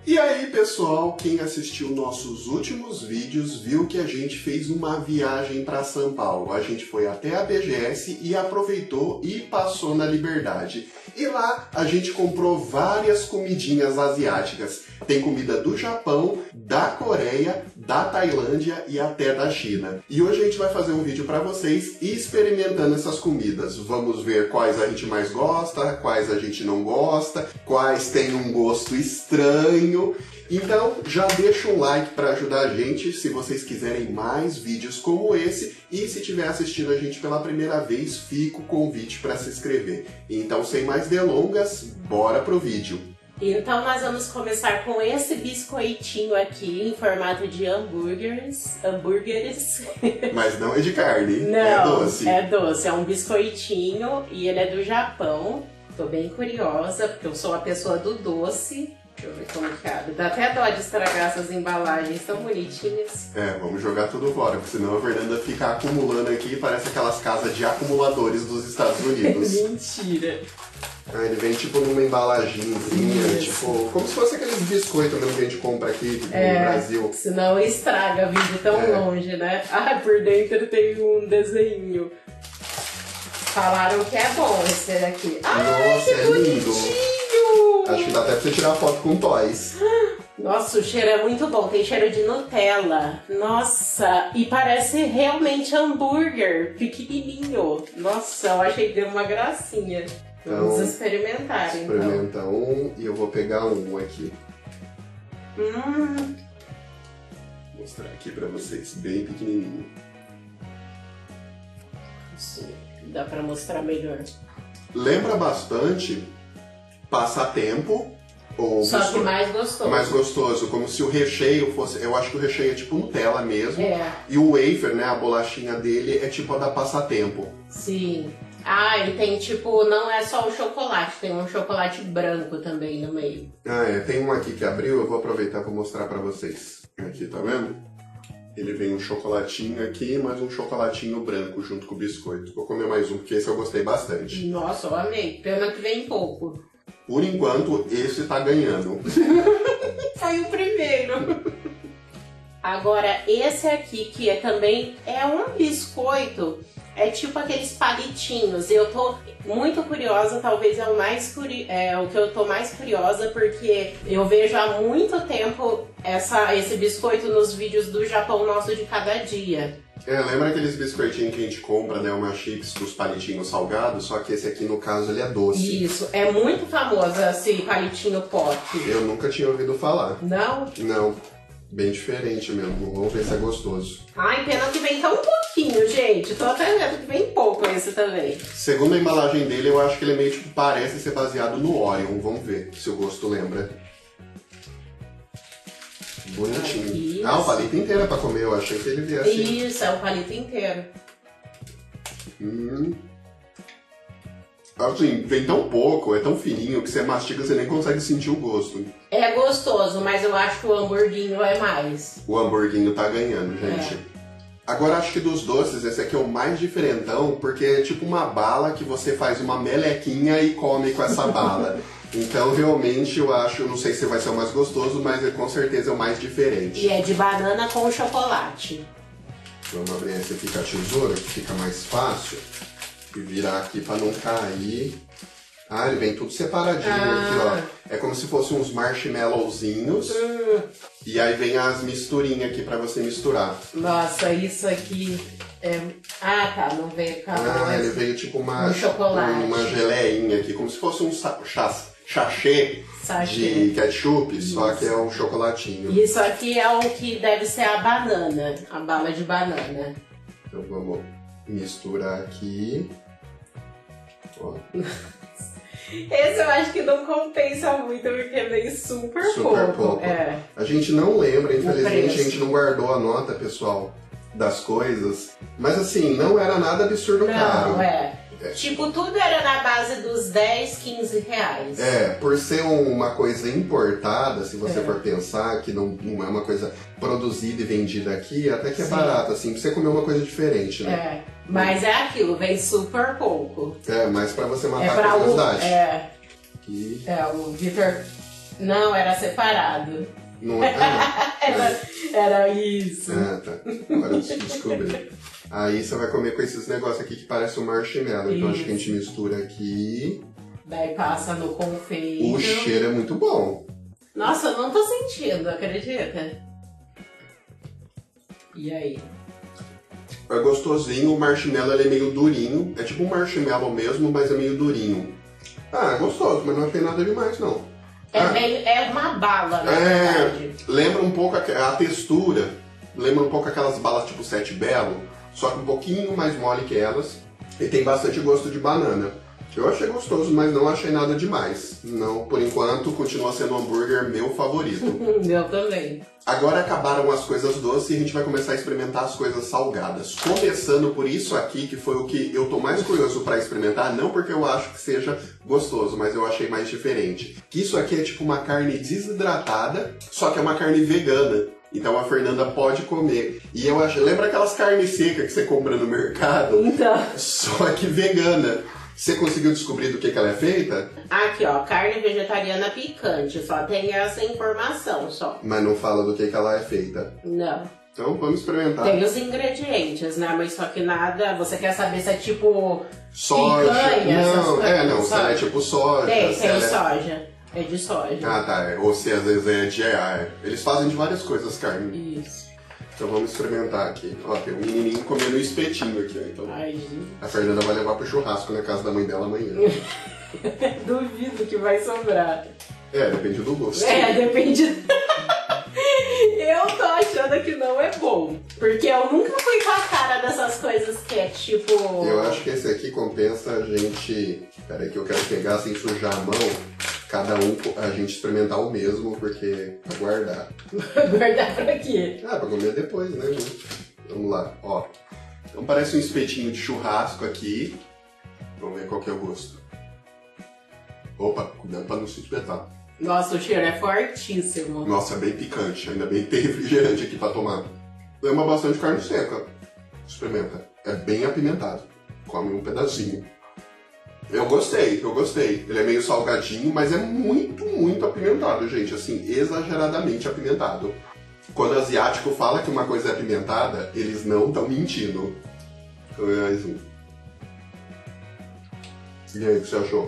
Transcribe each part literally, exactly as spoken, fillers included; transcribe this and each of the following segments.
E aí, pessoal, quem assistiu nossos últimos vídeos viu que a gente fez uma viagem para São Paulo. A gente foi até a B G S e aproveitou e passou na Liberdade. E lá a gente comprou várias comidinhas asiáticas. Tem comida do Japão, da Coreia, da Tailândia e até da China. E hoje a gente vai fazer um vídeo para vocês experimentando essas comidas. Vamos ver quais a gente mais gosta, quais a gente não gosta, quais têm um gosto estranho. Então já deixa um like para ajudar a gente se vocês quiserem mais vídeos como esse, e se estiver assistindo a gente pela primeira vez, fica o convite para se inscrever. Então, sem mais delongas, bora pro vídeo. Então nós vamos começar com esse biscoitinho aqui em formato de hambúrgueres. Hambúrgueres. Mas não é de carne, não, é doce. É doce, é um biscoitinho e ele é do Japão. Tô bem curiosa, porque eu sou a pessoa do doce. Deixa eu ver como que abre. Dá até dó de estragar essas embalagens tão bonitinhas. É, vamos jogar tudo fora, porque senão a Fernanda fica acumulando aqui e parece aquelas casas de acumuladores dos Estados Unidos. Mentira! Ah, ele vem tipo numa embalagenzinha, tipo, como se fosse aqueles biscoitos mesmo que a gente compra aqui tipo, é, no Brasil. Senão estraga vindo tão é. longe, né? Ah, por dentro tem um desenho. Falaram que é bom esse daqui. Ai, nossa, que é bonitinho! lindo! Acho que dá até pra você tirar foto com toys. Nossa, o cheiro é muito bom. Tem cheiro de Nutella. Nossa, e parece realmente hambúrguer pequenininho. Nossa, eu achei que deu uma gracinha. Então, vamos experimentar, então. Experimenta um e eu vou pegar um aqui. Hum. Vou mostrar aqui pra vocês, bem pequenininho. Sim, dá pra mostrar melhor. Lembra bastante passatempo. Ou só que mais gostoso. Mais gostoso, como se o recheio fosse... Eu acho que o recheio é tipo Nutella mesmo. É. E o wafer, né, a bolachinha dele é tipo a da passatempo. Sim. Ah, e tem tipo, não é só o chocolate, tem um chocolate branco também no meio. Ah, é. Tem um aqui que abriu, eu vou aproveitar para mostrar para vocês. Aqui, tá vendo? Ele vem um chocolatinho aqui, mais um chocolatinho branco junto com o biscoito. Vou comer mais um, porque esse eu gostei bastante. Nossa, eu amei. Pena que vem pouco. Por enquanto, esse tá ganhando. Foi o primeiro. Agora, esse aqui, que é também é um biscoito, é tipo aqueles palitinhos. Eu tô muito curiosa, talvez é o, mais curi é, o que eu tô mais curiosa, porque eu vejo há muito tempo essa, esse biscoito nos vídeos do Japão Nosso de Cada Dia. É, lembra aqueles biscoitinhos que a gente compra, né, uma chips dos palitinhos salgados, só que esse aqui, no caso, ele é doce. Isso, é muito famoso esse palitinho pop. Eu nunca tinha ouvido falar. Não? Não, bem diferente mesmo, vamos ver se é gostoso. Ai, pena que vem tão pouquinho, gente, tô até vendo que vem pouco esse também. Segundo a embalagem dele, eu acho que ele meio tipo parece ser baseado no Orion, vamos ver se o gosto lembra. Bonitinho. Ah, o palito inteiro é pra comer, eu achei que ele viesse assim. Isso, é o palito inteiro. Hum. Assim, vem tão pouco, é tão fininho que você mastiga, você nem consegue sentir o gosto. É gostoso, mas eu acho que o hamburguinho é mais. O hamburguinho tá ganhando, gente. É. Agora, acho que dos doces, esse aqui é o mais diferentão, porque é tipo uma bala que você faz uma melequinha e come com essa bala. Então, realmente, eu acho, não sei se vai ser o mais gostoso, mas é, com certeza é o mais diferente. E é de banana com chocolate. Vamos abrir esse aqui com a tesoura, que fica mais fácil. E virar aqui pra não cair. Ah, ele vem tudo separadinho ah. aqui, ó. É como se fossem uns marshmallowzinhos. Hum. E aí vem as misturinhas aqui pra você misturar. Nossa, isso aqui... É... Ah, tá, não veio com a... Ah, ele veio tipo uma... Um chocolate. Uma geleinha aqui, como se fosse um chá... Sachê, Sachê de ketchup, isso. Só que é um chocolatinho. Isso aqui é o que deve ser a banana, a bala de banana. Então vamos misturar aqui. Ó. Esse eu acho que não compensa muito, porque vem super, super pouco. pouco. É. A gente não lembra, infelizmente a gente não guardou a nota, pessoal, das coisas. Mas assim, não era nada absurdo não, caro. Não, é. É. Tipo, tudo era na base dos dez, quinze reais. É, por ser uma coisa importada, se você é. for pensar, que não, não é uma coisa produzida e vendida aqui, até que é Sim. barato, assim, pra você comer uma coisa diferente, né? É, mas é aquilo, vem super pouco. É, mas pra você matar é pra a curiosidade. O, é, e... é, o Vitor Não, era separado. Não é? Ah, era, era isso. Ah, tá. Agora eu descobri. Aí você vai comer com esses negócios aqui que parece um marshmallow. Então acho que a gente mistura aqui. Daí passa no confeito. O cheiro é muito bom. Nossa, eu não tô sentindo, acredita? E aí? É gostosinho, o marshmallow ele é meio durinho. É tipo um marshmallow mesmo, mas é meio durinho. Ah, é gostoso, mas não tem nada demais não. É, ah, meio, é uma bala, na é, verdade. Lembra um pouco a, a textura. Lembra um pouco aquelas balas tipo Sete Belo, só que um pouquinho mais mole que elas. E tem bastante gosto de banana. Eu achei gostoso, mas não achei nada demais. Não, por enquanto, continua sendo o hambúrguer meu favorito. Meu também. Agora acabaram as coisas doces e a gente vai começar a experimentar as coisas salgadas. Começando por isso aqui, que foi o que eu tô mais curioso para experimentar, não porque eu acho que seja gostoso, mas eu achei mais diferente. Que isso aqui é tipo uma carne desidratada, só que é uma carne vegana. Então a Fernanda pode comer. E eu acho, lembra aquelas carnes secas que você compra no mercado? Então. Só que vegana. Você conseguiu descobrir do que, que ela é feita? Aqui, ó, carne vegetariana picante. Só tem essa informação, só. Mas não fala do que, que ela é feita. Não. Então vamos experimentar. Tem os ingredientes, né? Mas só que nada... Você quer saber se é tipo... Soja. picanha, Não, é, não. Se soja. ela é tipo soja. Tem, se tem ela é... soja. É de soja. Ah, tá. É. Ou se às vezes é de... É. Eles fazem de várias coisas carne. Isso. Então vamos experimentar aqui. Ó, tem um menininho comendo um espetinho aqui, ó. Então Ai, gente. a Fernanda vai levar pro churrasco na casa da mãe dela amanhã. Duvido que vai sobrar. É, depende do gosto. É, depende... Eu tô achando que não é bom. Porque eu nunca fui com a cara dessas coisas que é tipo... Eu acho que esse aqui compensa a gente... Peraí que eu quero pegar sem sujar a mão. Cada um, a gente experimentar o mesmo, porque... Pra guardar. Guardar pra quê? Ah, pra comer depois, né? Vamos lá, ó. Então parece um espetinho de churrasco aqui. Vamos ver qual que é o gosto. Opa, cuidado pra não se espetar. Nossa, o cheiro é fortíssimo. Nossa, é bem picante. Ainda bem que tem refrigerante aqui pra tomar. Lembra bastante carne seca. Experimenta. É bem apimentado. Come um pedacinho. Eu gostei, eu gostei. Ele é meio salgadinho, mas é muito, muito apimentado, gente. Assim, exageradamente apimentado. Quando o asiático fala que uma coisa é apimentada, eles não estão mentindo. Então é mais um. E aí, o que você achou?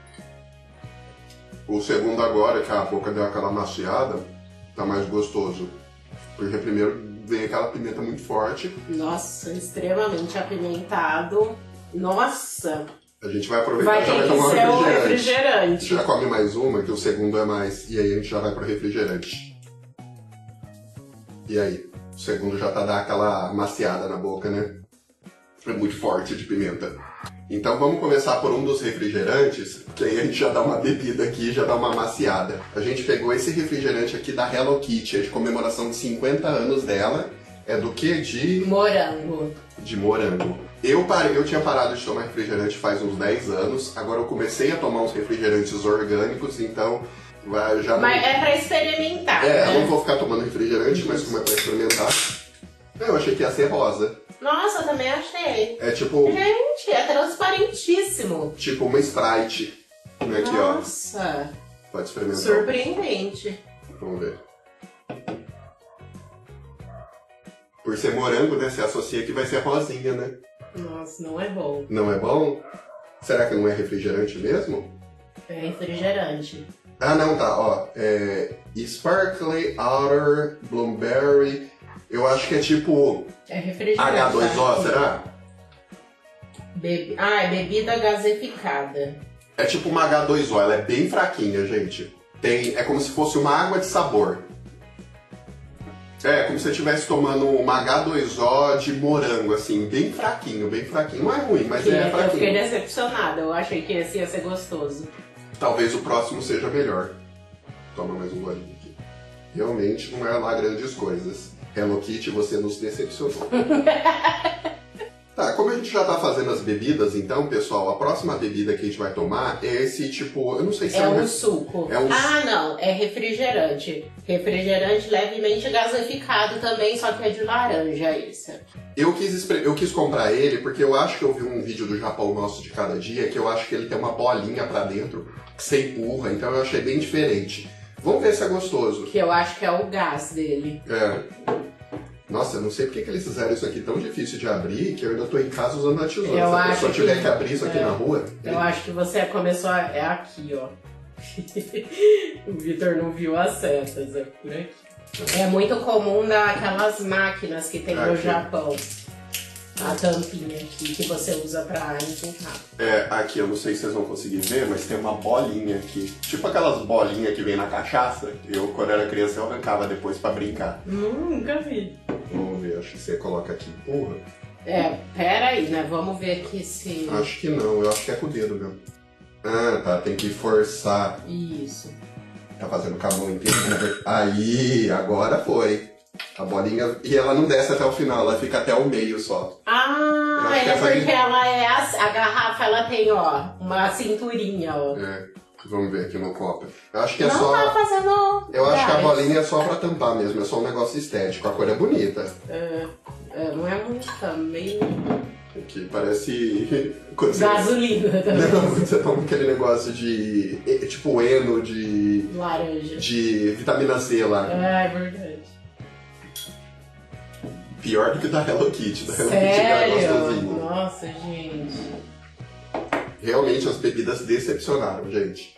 O segundo agora, que a boca deu aquela maciada, tá mais gostoso. Porque primeiro vem aquela pimenta muito forte. Nossa, extremamente apimentado. Nossa! A gente vai aproveitar Vai e já vai ter tomar que um ser o refrigerante. refrigerante. Já come mais uma, que o segundo é mais. E aí a gente já vai pro refrigerante. E aí? O segundo já tá dando aquela maciada na boca, né? É muito forte de pimenta. Então vamos começar por um dos refrigerantes, que aí a gente já dá uma bebida aqui, já dá uma maciada. A gente pegou esse refrigerante aqui da Hello Kitty, é de comemoração de cinquenta anos dela. É do que? De... Morango. De morango. Eu, parei, eu tinha parado de tomar refrigerante faz uns dez anos, agora eu comecei a tomar uns refrigerantes orgânicos, então vai, já... Mas é pra experimentar, É, né? eu não vou ficar tomando refrigerante, mas como é pra experimentar... Eu achei que ia ser rosa. Nossa, também achei. É tipo... Gente, é transparentíssimo. Tipo uma Sprite. Né, aqui, Nossa. ó. Pode experimentar. Surpreendente. Vamos ver. Por ser morango, né? Você associa que vai ser rosinha, né? Nossa, não é bom. Não é bom? Será que não é refrigerante mesmo? É refrigerante. Ah, não, tá, ó. É... Sparkly Outer Blueberry. Eu acho que é tipo... É refrigerante. H dois O, tá? será? Bebi... Ah, é bebida gaseificada. É tipo uma H dois O, ela é bem fraquinha, gente. Tem... É como se fosse uma água de sabor. É, como se você estivesse tomando uma H dois O de morango, assim, bem fraquinho, bem fraquinho. Não é ruim, mas Que é eu fraquinho. fiquei decepcionada, eu achei que esse ia ser gostoso. Talvez o próximo seja melhor. Toma mais um golinho aqui. Realmente não é lá grandes coisas. Hello Kitty, você nos decepcionou. Tá, como a gente já tá fazendo as bebidas, então, pessoal, a próxima bebida que a gente vai tomar é esse tipo... Eu não sei se é, É um... um suco. É um... Ah, não, é refrigerante. Refrigerante levemente gaseificado também, só que é de laranja isso. Eu quis, expre- eu quis comprar ele porque eu acho que eu vi um vídeo do Japão Nosso de Cada Dia que eu acho que ele tem uma bolinha pra dentro que você empurra, então eu achei bem diferente. Vamos ver se é gostoso. Que eu acho que é o gás dele. É. Nossa, eu não sei porque que eles fizeram isso aqui tão difícil de abrir, que eu ainda tô em casa usando a tesoura. Eu Se a acho pessoa que- tiver que abrir isso aqui é. na rua... Eu acho que você começou a... É aqui, ó. O Vitor não viu as setas, é por aqui. É muito comum naquelas máquinas que tem no Aqui. Japão. A tampinha aqui que você usa pra empurrar. É, aqui eu não sei se vocês vão conseguir ver, mas tem uma bolinha aqui. Tipo aquelas bolinhas que vem na cachaça. Eu, quando era criança, eu arrancava depois pra brincar. Hum, nunca vi. Vamos ver, acho que você coloca aqui. Porra. É, pera aí, né? Vamos ver aqui se... Acho que não, eu acho que é com o dedo mesmo. Ah, tá, tem que forçar. Isso. Tá fazendo com a mão inteira. Aí, agora foi. A bolinha... E ela não desce até o final, ela fica até o meio só. Eu Ah, acho que é essa porque aqui- ela é... A, a garrafa, ela tem, ó, uma cinturinha, ó. É, vamos ver aqui no copo. Eu acho que é Não só... tá fazendo... Eu acho que a gás. bolinha é só pra tampar mesmo, é só um negócio estético. A cor é bonita. É, é, não é muito, tá meio... Que parece... Quando você... Gasolina também. Não, quando você toma aquele negócio de... é, tipo eno de... Laranja. de vitamina C lá. É, é verdade. Pior do que da Hello Kitty. Da Hello Kitty era Sério? gostosinho. Nossa, gente. Realmente as bebidas decepcionaram, gente.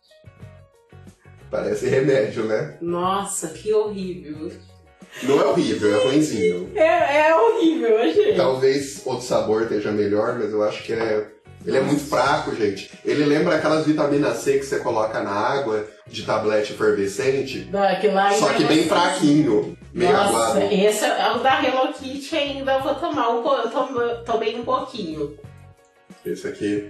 Parece remédio, né? Nossa, que horrível. Não é horrível, é ruinzinho. É, é horrível, eu achei. Talvez outro sabor esteja melhor, mas eu acho que é... Ele é muito fraco, gente. Ele lembra aquelas vitaminas C que você coloca na água, de tablete efervescente, Daqui lá só que bem fraquinho, meio Nossa, aguado. esse é o da Hello Kitty ainda eu vou tomar um pouco. Eu tomo- tomei um pouquinho. Esse aqui...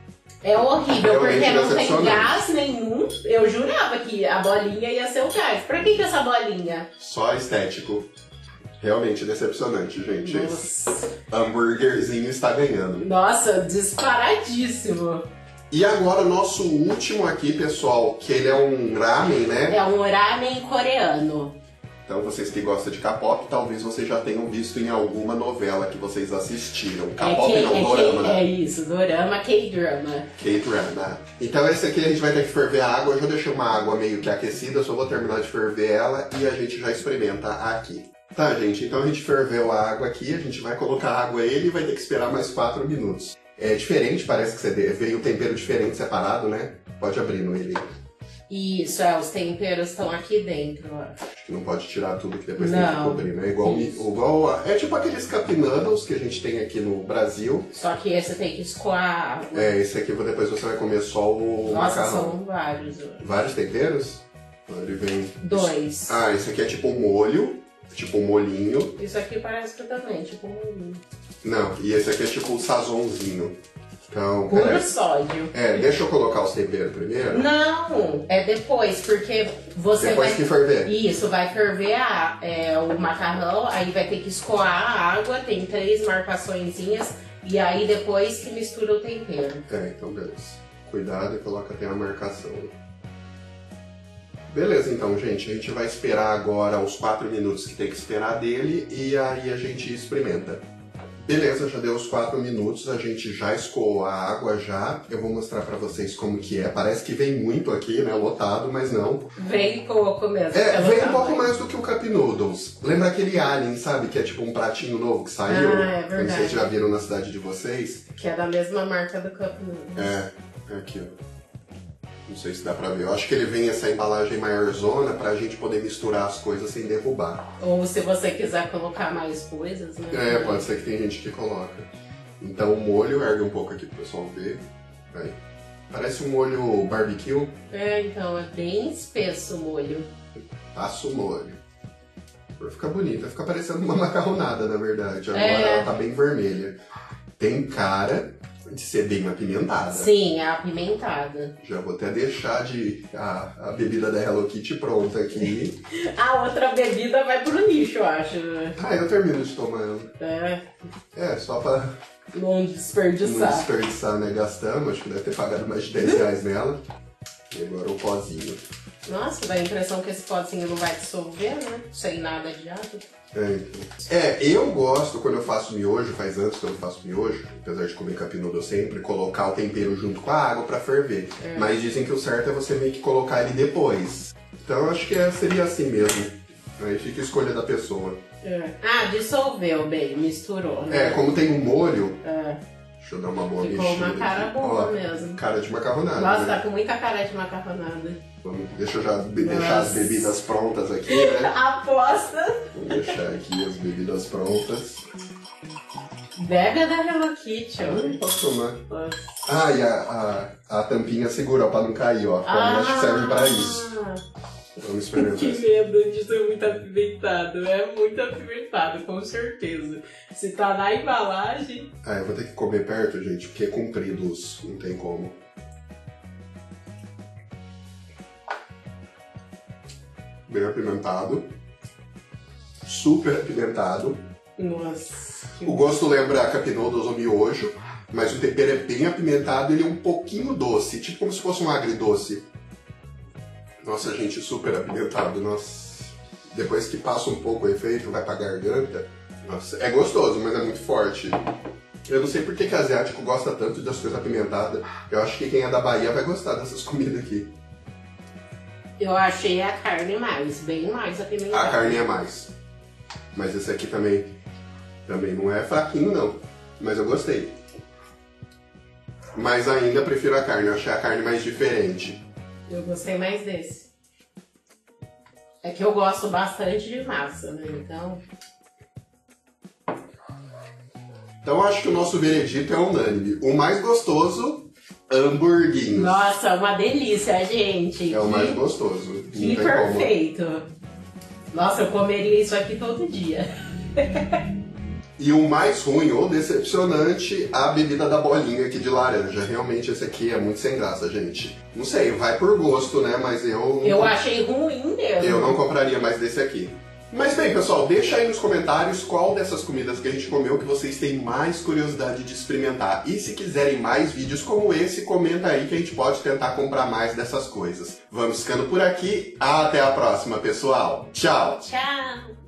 É horrível, Realmente porque não tem decepcionante. gás nenhum. Eu jurava que a bolinha ia ser o gás. Pra que, que essa bolinha? Só estético. Realmente decepcionante, gente. Esse Nossa, hambúrguerzinho está ganhando. Nossa, disparadíssimo. E agora, nosso último aqui, pessoal, que ele é um ramen, né? É um ramen coreano. Então, vocês que gostam de K-pop, talvez vocês já tenham visto em alguma novela que vocês assistiram. K-pop é, não, é, dorama, K- né? é isso, dorama, K-drama. K-drama. Então, esse aqui a gente vai ter que ferver a água. Eu já deixei uma água meio que aquecida, só vou terminar de ferver ela e a gente já experimenta aqui. Tá, gente, então a gente ferveu a água aqui, a gente vai colocar água nele e vai ter que esperar mais quatro minutos. É diferente, parece que você veio um tempero diferente separado, né? Pode abrir no ele. Isso, é, os temperos estão aqui dentro, ó. Acho que não pode tirar tudo que depois tem que Não. cobrir, né? Igual, Isso. igual a- é tipo aqueles cup noodles que a gente tem aqui no Brasil. Só que esse tem que escoar a água. É, esse aqui depois você vai comer só o Nossa, macarrão. são vários. ó. Vários temperos? Ele vem... Dois. Ah, esse aqui é tipo um molho, tipo um molinho. Isso aqui parece que também, tipo um Não, e esse aqui é tipo um sazonzinho. Então, puro peraí. sódio. É, deixa eu colocar os temperos primeiro. Não, é depois, porque você Depois vai... que ferver. Isso, vai ferver a, é, o macarrão, aí vai ter que escoar a água, tem três marcaçõezinhas, e aí depois que mistura o tempero. É, então beleza. Cuidado e coloca até a marcação. Beleza, então, gente. A gente vai esperar agora os quatro minutos que tem que esperar dele e aí a gente experimenta. Beleza, já deu os quatro minutos, a gente já escoou a água já. Eu vou mostrar pra vocês como que é. Parece que vem muito aqui, né, lotado, mas não. Vem pouco mesmo. É, pelo vem um tamanho. pouco mais do que o Cup Noodles. Lembra aquele Alien, sabe? Que é tipo um pratinho novo que saiu? Ah, é Não verdade. sei se já viram na cidade de vocês. Que é da mesma marca do Cup Noodles. É, é aqui, ó. Não sei se dá pra ver. Eu acho que ele vem essa embalagem maiorzona pra gente poder misturar as coisas sem derrubar. Ou se você quiser colocar mais coisas, né? É, pode ser que tem gente que coloca. Então o molho, ergue um pouco aqui pro pessoal ver. Aí. Parece um molho barbecue. É, então, é bem espesso o molho. Passa o molho. Vai ficar bonita. Fica parecendo uma macarronada, na verdade. Agora É. ela tá bem vermelha. Tem cara de ser bem apimentada. Sim, é apimentada. Já vou até deixar de a, a bebida da Hello Kitty pronta aqui. A outra bebida vai pro lixo, eu acho. Né? Ah, eu termino de tomar ela. É, É, só pra não não desperdiçar. desperdiçar, né? Gastamos, acho que deve ter pagado mais de dez reais nela. E agora o pozinho. Nossa, dá a impressão que esse pozinho não vai dissolver, né? Sem nada de água. É, então. É, eu gosto, quando eu faço miojo, faz antes que eu faço miojo, apesar de comer cup noodle sempre, colocar o tempero junto com a água pra ferver. É. Mas dizem que o certo é você meio que colocar ele depois. Então acho que é, seria assim mesmo. Aí fica a escolha da pessoa. É. Ah, dissolveu bem, misturou, né? É, como tem um molho... É. Deixa eu dar uma boa Ficou mexida uma cara aqui. boa Ó, mesmo. Cara de macarronada. Nossa, né? tá com muita cara de macarronada. Vamos, deixa eu já be deixar as bebidas prontas aqui, né? Aposta! Vou deixar aqui as bebidas prontas. Bebe a da Hello Kitty, ó. Não posso tomar. Nossa. Ah, e a, a, a tampinha segura, ó, pra não cair, ó. Também acho que serve pra isso. Vamos experimentar. Que medo de ser muito apimentado. É muito apimentado, com certeza. Se tá na embalagem... Ah, eu vou ter que comer perto, gente, porque é comprido os... Não tem como. Bem apimentado. Super apimentado. Nossa. O gosto lembra cup noodles ou miojo, mas o tempero é bem apimentado e ele é um pouquinho doce, tipo como se fosse um agridoce. Nossa, gente, super apimentado, nossa. Depois que passa um pouco o efeito, vai pra garganta. Nossa, é gostoso, mas é muito forte. Eu não sei por que que asiático gosta tanto das coisas apimentadas. Eu acho que quem é da Bahia vai gostar dessas comidas aqui. Eu achei a carne mais, bem mais apimentada. A carne é mais. Mas esse aqui também, também não é fraquinho, não. Mas eu gostei. Mas ainda prefiro a carne, eu achei a carne mais diferente. Eu gostei mais desse. É que eu gosto bastante de massa, né? Então... Então acho que o nosso veredito é unânime. O mais gostoso, hamburguinhos. Nossa, uma delícia, gente. É o que, mais gostoso. Que perfeito. Como. Nossa, eu comeria isso aqui todo dia. E o mais ruim ou decepcionante, a bebida da bolinha aqui de laranja. Realmente esse aqui é muito sem graça, gente. Não sei, vai por gosto, né? Mas eu... Eu achei ruim mesmo. Eu não compraria mais desse aqui. Mas bem, pessoal, deixa aí nos comentários qual dessas comidas que a gente comeu que vocês têm mais curiosidade de experimentar. E se quiserem mais vídeos como esse, comenta aí que a gente pode tentar comprar mais dessas coisas. Vamos ficando por aqui. Até a próxima, pessoal. Tchau! Tchau!